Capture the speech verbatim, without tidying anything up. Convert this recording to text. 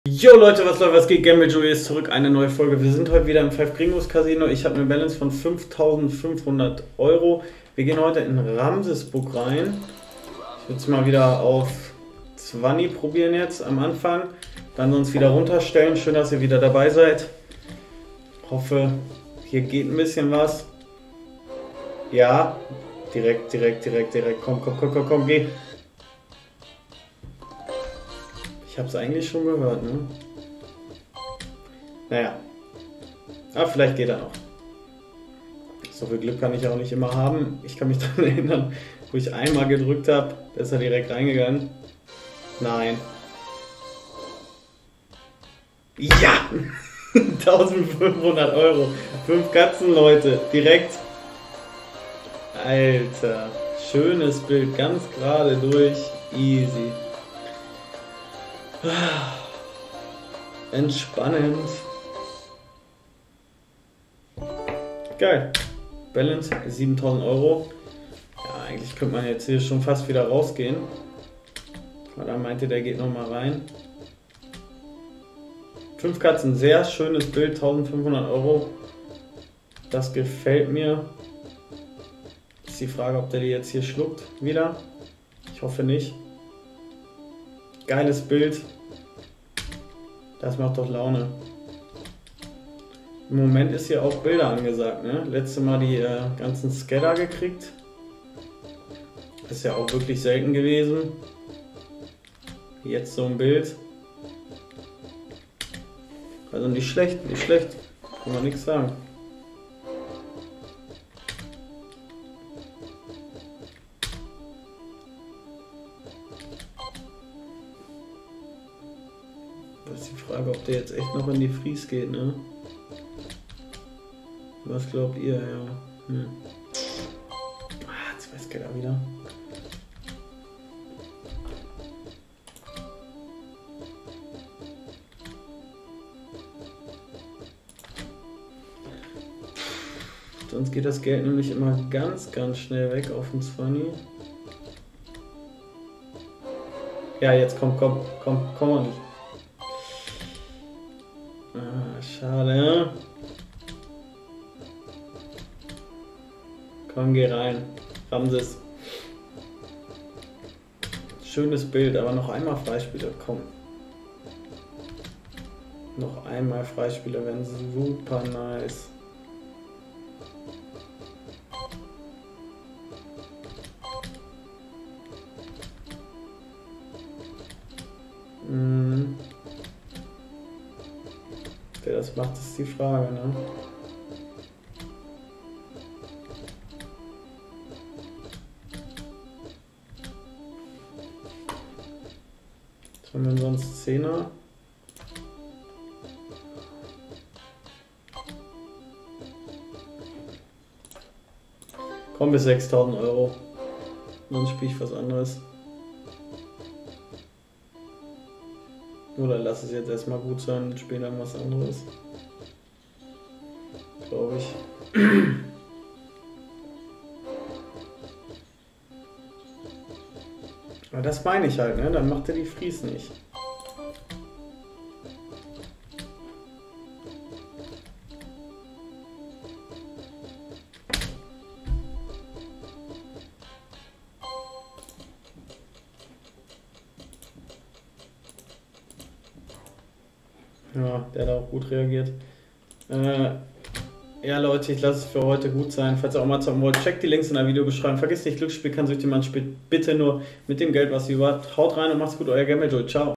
Jo Leute, was läuft, was geht? Gamble Joey ist zurück, eine neue Folge. Wir sind heute wieder im Five Gringos Casino. Ich habe eine Balance von fünftausendfünfhundert Euro. Wir gehen heute in Ramsesburg rein. Ich würde es mal wieder auf zwanzig probieren jetzt am Anfang. Dann sonst wieder runterstellen. Schön, dass ihr wieder dabei seid. Hoffe, hier geht ein bisschen was. Ja, direkt, direkt, direkt, direkt. Komm, komm, komm, komm, komm, geh. Ich habe es eigentlich schon gehört, ne? Naja. Aber vielleicht geht er noch. So viel Glück kann ich auch nicht immer haben. Ich kann mich daran erinnern, wo ich einmal gedrückt habe, da ist er direkt reingegangen. Nein. Ja! eintausendfünfhundert Euro. Fünf Katzen, Leute. Direkt. Alter. Schönes Bild. Ganz gerade durch. Easy. Entspannend. Geil. Balance siebentausend Euro. Ja, eigentlich könnte man jetzt hier schon fast wieder rausgehen. Aber dann meinte, der geht noch mal rein. Fünf Katzen, sehr schönes Bild, eintausendfünfhundert Euro. Das gefällt mir. Ist die Frage, ob der die jetzt hier schluckt wieder. Ich hoffe nicht. Geiles Bild. Das macht doch Laune. Im Moment ist hier auch Bilder angesagt, ne? Letztes Mal die äh, ganzen Scatter gekriegt. Ist ja auch wirklich selten gewesen. Jetzt so ein Bild. Also nicht schlecht, nicht schlecht. Kann man nichts sagen. Das ist die Frage, ob der jetzt echt noch in die Fries geht, ne? Was glaubt ihr, ja? Hm. Ah, zwei Scatter wieder. Sonst geht das Geld nämlich immer ganz, ganz schnell weg auf den zwanzig. Ja, jetzt komm, komm, komm, komm mal nicht. Ah, schade. Komm, geh rein. Ramses. Schönes Bild, aber noch einmal Freispieler. Komm. Noch einmal Freispieler wären super nice. Hm. Wer das macht, ist die Frage, ne? Was haben wir denn sonst? Zehner? Komm bis sechstausend Euro. Sonst spiele ich was anderes. Oder lass es jetzt erstmal gut sein und spiele dann was anderes. Glaube ich. Aber das meine ich halt, ne? Dann macht er die Fries nicht. Ja, der hat auch gut reagiert. Äh, ja Leute, ich lasse es für heute gut sein. Falls ihr auch mal zocken wollt, checkt die Links in der Videobeschreibung. Vergesst nicht, Glücksspiel kann süchtig machen, spielt bitte nur mit dem Geld, was ihr habt. Haut rein und macht's gut, euer Gamble Joey. Ciao.